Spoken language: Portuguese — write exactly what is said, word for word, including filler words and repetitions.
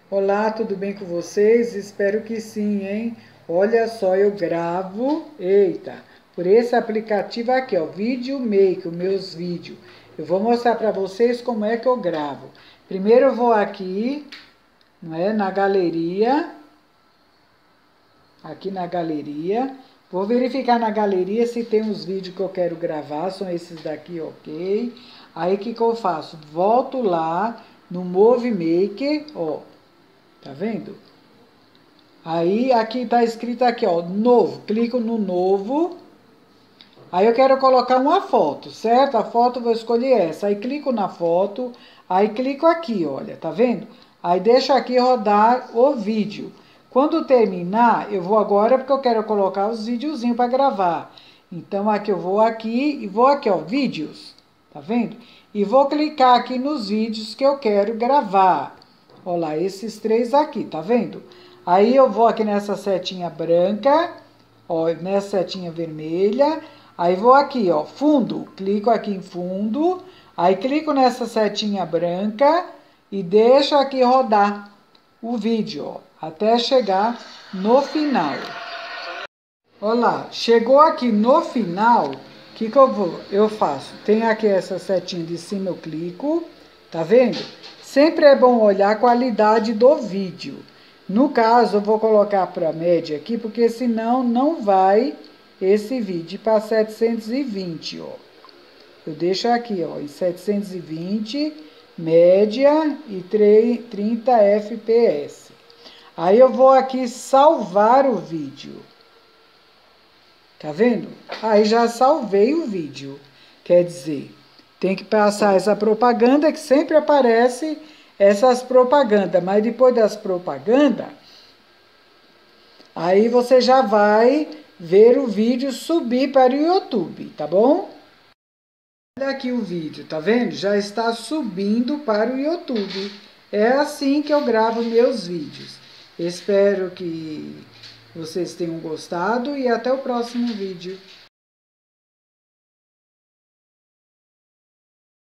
Olá, tudo bem com vocês? Espero que sim, hein? Olha só, eu gravo, eita, por esse aplicativo aqui, ó, VideoMaker, meus vídeos. Eu vou mostrar para vocês como é que eu gravo. Primeiro eu vou aqui, não é, na galeria, aqui na galeria. Vou verificar na galeria se tem os vídeos que eu quero gravar, são esses daqui, ok? Aí o que que eu faço? Volto lá no Movie Maker, ó. Tá vendo? Aí, aqui tá escrito aqui, ó, novo. Clico no novo. Aí eu quero colocar uma foto, certo? A foto eu vou escolher essa. Aí clico na foto. Aí clico aqui, olha, tá vendo? Aí deixo aqui rodar o vídeo. Quando terminar, eu vou agora porque eu quero colocar os videozinhos para gravar. Então, aqui eu vou aqui e vou aqui, ó, vídeos. Tá vendo? E vou clicar aqui nos vídeos que eu quero gravar. Olha lá, esses três aqui, tá vendo? Aí eu vou aqui nessa setinha branca, ó, nessa setinha vermelha. Aí vou aqui, ó, fundo, clico aqui em fundo. Aí clico nessa setinha branca e deixo aqui rodar o vídeo, ó, até chegar no final. Olha lá, chegou aqui no final, o que que eu vou? Eu faço, tem aqui essa setinha de cima, eu clico, tá vendo? Sempre é bom olhar a qualidade do vídeo. No caso, eu vou colocar para média aqui, porque senão não vai esse vídeo para setecentos e vinte, ó. Eu deixo aqui, ó, em setecentos e vinte, média e trinta F P S. Aí eu vou aqui salvar o vídeo. Tá vendo? Aí já salvei o vídeo. Quer dizer, tem que passar essa propaganda que sempre aparece essas propagandas. Mas depois das propagandas, aí você já vai ver o vídeo subir para o YouTube, tá bom? Olha aqui o vídeo, tá vendo? Já está subindo para o YouTube. É assim que eu gravo meus vídeos. Espero que vocês tenham gostado e até o próximo vídeo.